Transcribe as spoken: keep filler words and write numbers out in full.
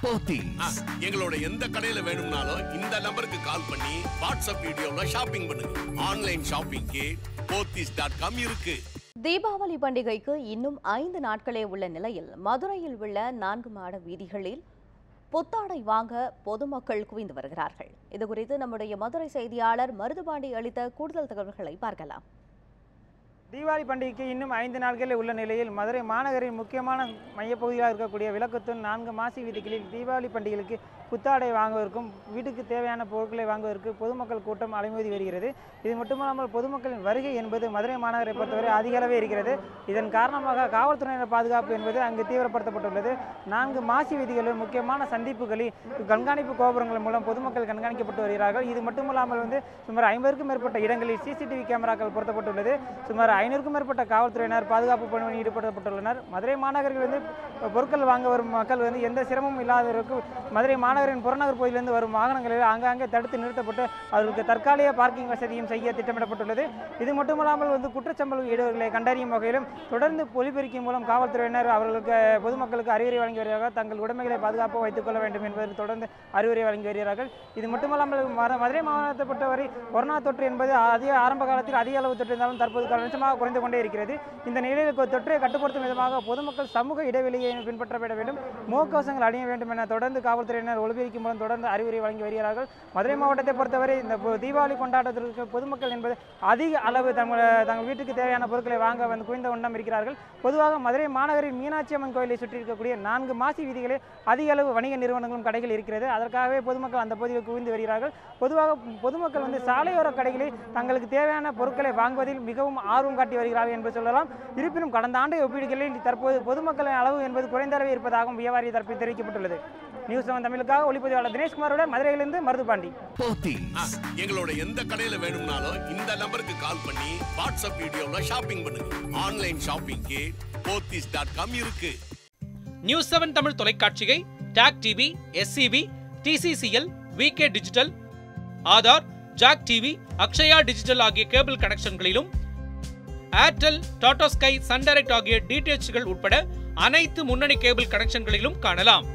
போத்தீஸ் எங்களோட எந்த கடையில வேணும்னாலும் இந்த நம்பருக்கு கால் பண்ணி வாட்ஸ்அப் வீடியோல ஷாப்பிங் பண்ணுங்க. ஆன்லைன் ஷாப்பிங்க்கு போத்தீஸ் டாட் காம் இருக்கு. தீபாவளி பண்டிகைக்கு இன்னும் ஐந்து நாட்களே உள்ள நிலையில் மதுரையில் உள்ள நான்கு மாட வீதிகளில் புத்தாடை வாங்க பொதுமக்கள் குவிந்து வருகிறார்கள். இதுகுறித்து நம்முடைய மதுரை செய்தியாளர் மருதுபாண்டி அளித்த கூடுதல் தகவல்களை பார்க்கலாம். தீபாவளி பண்டிகைக்கு இன்னும் ஐந்து நாட்களில் உள்ள நிலையில் மதுரை மாநகரின் முக்கியமான மையப்பகுதியாக இருக்கக்கூடிய விளக்குத்தூண் நான்கு மாசி வீதிகளில் தீபாவளி பண்டிகைக்கு புத்தாடை வாங்குவதற்கும் வீட்டுக்கு தேவையான பொருட்களை வாங்குவதற்கு பொதுமக்கள் கூட்டம் அலைமோதி வருகிறது. இது மட்டுமல்லாமல் பொதுமக்களின் வருகை என்பது மதுரை மாநகரை பொறுத்தவரை அதிக அளவே இருக்கிறது. இதன் காரணமாக காவல்துறையினர் பாதுகாப்பு என்பது அங்கு தீவிரப்படுத்தப்பட்டுள்ளது. நான்கு மாசி வீதிகளில் முக்கியமான சந்திப்புகளில் கண்காணிப்பு கோபுரங்கள் மூலம் பொதுமக்கள் கண்காணிக்கப்பட்டு வருகிறார்கள். இது மட்டுமல்லாமல் வந்து சுமார் ஐம்பதுக்கும் மேற்பட்ட இடங்களில் சிசிடிவி கேமராக்கள் பொருத்தப்பட்டுள்ளது. சுமார் ஐநூறுக்கும் மேற்பட்ட காவல்துறையினர் பாதுகாப்பு பணியில் ஈடுபடுத்தப்பட்டுள்ளனர். மதுரை மாநகரில் வந்து பொருட்கள் வாங்க வரும் மக்கள் வந்து எந்த சிரமமும் இல்லாதவருக்கு மதுரை மாநகரின் புறநகர் பகுதியிலிருந்து வரும் வாகனங்களில் ஆங்காங்கே தடுத்து நிறுத்தப்பட்டு அவர்களுக்கு தற்காலிக பார்க்கிங் வசதியும் செய்ய திட்டமிடப்பட்டுள்ளது. இது மட்டுமல்லாமல் வந்து குற்றச்சம்பள ஈடுகளை கண்டறியும் வகையிலும் தொடர்ந்து ஒலிபெருக்கி மூலம் காவல்துறையினர் அவர்களுக்கு பொதுமக்களுக்கு அறிவுரை வழங்கி வருகிறார்கள். தங்கள் உடைமைகளை பாதுகாப்பாக வைத்துக் கொள்ள வேண்டும் என்பதில் தொடர்ந்து அறிவுரை வழங்கி வருகிறார்கள். இது மட்டுமல்லாமல் மதுரை மாவட்டத்தை பொறுத்தவரை கொரோனா தொற்று என்பது அதிக ஆரம்ப காலத்தில் அதிக அளவு தொற்று இருந்தாலும் தற்போது கணிசமாக குறைந்து கொண்டே இருக்கிறது. இந்த நிலையில் தொற்றை கட்டுப்படுத்தும் விதமாக பொதுமக்கள் சமூக இடைவெளியை பின்பற்றப்பட வேண்டும், முகக்கவசங்கள் அணிய வேண்டும் என தொடர்ந்து காவல்துறையினர் ஒலிபெருக்கி மூலம் தொடர்ந்து அறிவுரை வழங்கி வருகிறார்கள். மதுரை மாவட்டத்தை பொறுத்தவரை இந்த தீபாவளி கொண்டாட்டத்திற்கு பொதுமக்கள் என்பது அதிக அளவு தங்கள் தங்கள் வீட்டுக்கு தேவையான பொருட்களை வாங்க வந்து குவிந்த வண்ணம் இருக்கிறார்கள். பொதுவாக மதுரை மாநகரின் மீனாட்சி அம்மன் கோயிலை சுற்றி இருக்கக்கூடிய நான்கு மாசி வீதிகளில் அதிக அளவு வணிக நிறுவனங்களும் கடைகள் இருக்கிறது. அதற்காகவே பொதுமக்கள் அந்த பகுதியில் குவிந்து வருகிறார்கள். பொதுவாக பொதுமக்கள் வந்து சாலையோர கடைகளில் தங்களுக்கு தேவையான பொருட்களை வாங்குவதில் மிகவும் ஆர்வம் காட்டி வருகிறார்கள் என்று சொல்லலாம். இருப்பினும் கடந்த ஆண்டு ஒப்பீடுகளில் தற்போது பொதுமக்களின் அளவு என்பது குறைந்த அளவு இருப்பதாகவும் வியாபாரி தரப்பில் தெரிவிக்கப்பட்டுள்ளது. நியூஸ் செவன் தமிழுக்காக ஒளிப்பதிவாளர் தினேஷ்குமாருடன் மதுரையிலிருந்து மருதுபாண்டி. எங்களோட எந்த கடையில வேணும்னாலும் இந்த நம்பருக்கு கால் பண்ணி வாட்ஸ்அப் வீடியோல ஷாப்பிங் பண்ணுங்க. ஆன்லைன் ஷாப்பிங்க்கு போத்தீஸ் டாட் காம் இருக்கு. நியூஸ் செவன் தமிழ் தொலைக்காட்சியை TAC TV, SCB, TCCL, VK digital, Aadhaar, Jack TV, Akshaya digital ஆகிய கேபிள் கனெக்ஷன்களிலும் Airtel, Tata Sky, Sun Direct ஆகிய டிடிஎச்கள் உட்பட அனைத்து முன்னணி கேபிள் கனெக்ஷன்களிலும் காணலாம்.